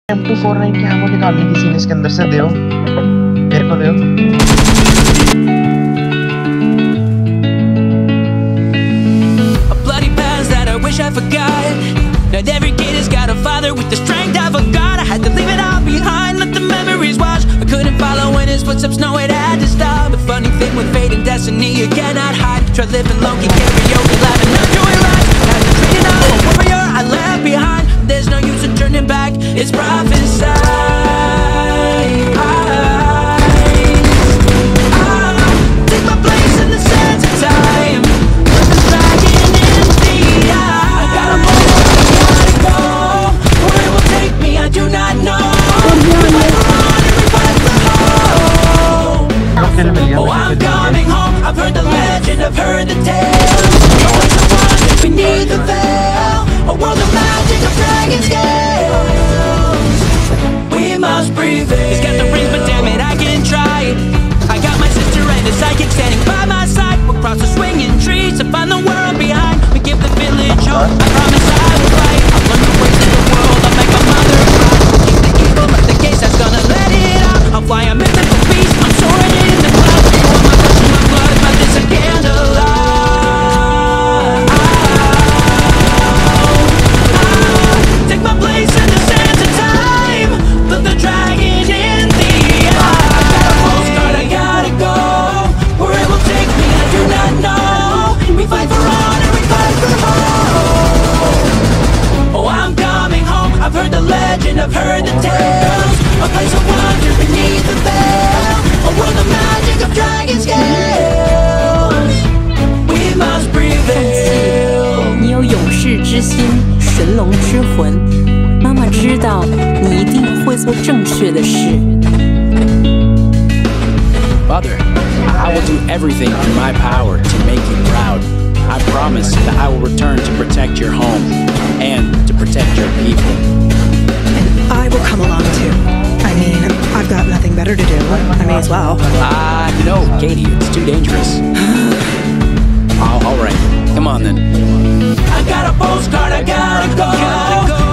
M249 की ammo निकालनी किसी ने इसके अंदर से दो, मेरे को दो। A bloody past that I wish I forgot. Not every kid has got a father with the strength I forgot. I had to leave it all behind, let the memories wash. I couldn't follow in his footsteps, no, it had to stop. The funny thing with fate and destiny, you cannot hide. Try living low-key, karaoke, laughing, not doing right. Had to trade it all, a warrior I left behind. There's no use in turning back, it's prophesied. Take my place in the sands of time. Put the dragon in the eye. I gotta move, I gotta go. Where it will take me, I do not know. We fight for honor, we fight for hope. Oh, I'm coming home. I've heard the legend, I've heard the tale. Always a wonder beneath the veil. A world of magic, of dragon scales. We must prevail. He's got the rings, but damn it, I can try it. I got my sister and a psychic standing by my side. We'll cross the swinging trees to find the world behind. We give the village hope, I promise I will fight. I'll learn the ways of the world, I'll make my mother proud. We'll keep the evil at the gates, that's gonna let it out. I'll fly a mythical beast, I'm soaring in the clouds. You want my flesh and my blood, but this a candlelight. Take my place in the sands of time. Look the dragon in the eye. I got a postcard, I gotta go. Where it will take me, I do not know. We fight for honor, we fight for hope. Oh, I'm coming home. I've heard the legend, I've heard the tales. A place of wonder beneath the veil. A world of magic, of dragon scales. We must prevail. 你有勇士之心，神龙之魂。妈妈知道你一定会做正确的事。 Mother, I will do everything in my power to make you proud. I promise that I will return to protect your home and to protect your people. And I will come along too. I mean, I've got nothing better to do. I may as well. No, Katie, it's too dangerous. All right, come on then. I got a postcard, I gotta go.